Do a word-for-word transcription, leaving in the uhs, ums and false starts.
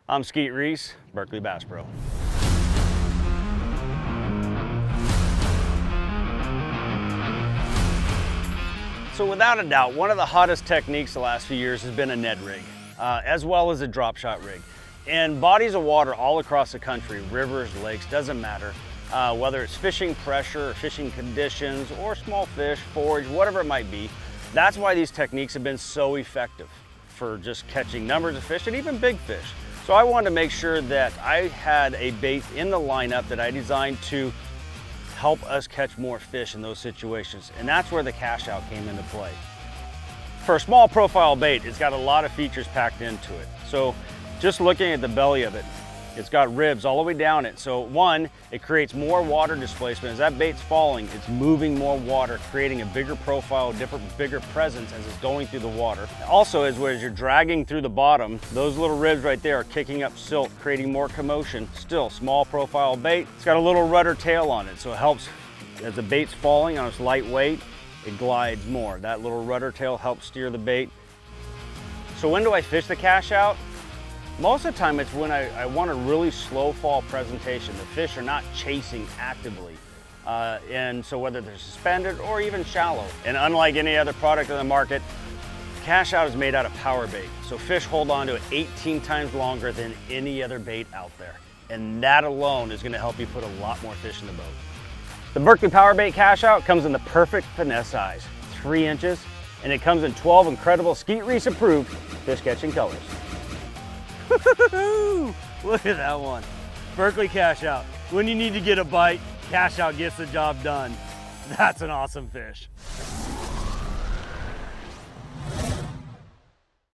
I'm Skeet Reese, Berkley Bass Pro. So without a doubt, one of the hottest techniques the last few years has been a Ned rig, uh, as well as a drop shot rig. And bodies of water all across the country, rivers, lakes, doesn't matter, uh, whether it's fishing pressure, or fishing conditions, or small fish, forage, whatever it might be. That's why these techniques have been so effective for just catching numbers of fish and even big fish. So I wanted to make sure that I had a bait in the lineup that I designed to help us catch more fish in those situations. And that's where the cash out came into play. For a small profile bait, it's got a lot of features packed into it. So just looking at the belly of it, it's got ribs all the way down it. So one, it creates more water displacement. As that bait's falling, it's moving more water, creating a bigger profile, different, bigger presence as it's going through the water. Also, as, as you're dragging through the bottom, those little ribs right there are kicking up silt, creating more commotion. Still, small profile bait. It's got a little rudder tail on it, so it helps, as the bait's falling on its lightweight, it glides more. That little rudder tail helps steer the bait. So when do I fish the cash out? Most of the time it's when I, I want a really slow fall presentation. The fish are not chasing actively. Uh, and so whether they're suspended or even shallow. And unlike any other product in the market, cash out is made out of power bait. So fish hold on to it eighteen times longer than any other bait out there. And that alone is gonna help you put a lot more fish in the boat. The Berkley PowerBait Cash Out comes in the perfect finesse size, three inches, and it comes in twelve incredible Skeet Reese approved fish catching colors. Look at that one. Berkley Cash Out. When you need to get a bite, Cash Out gets the job done. That's an awesome fish.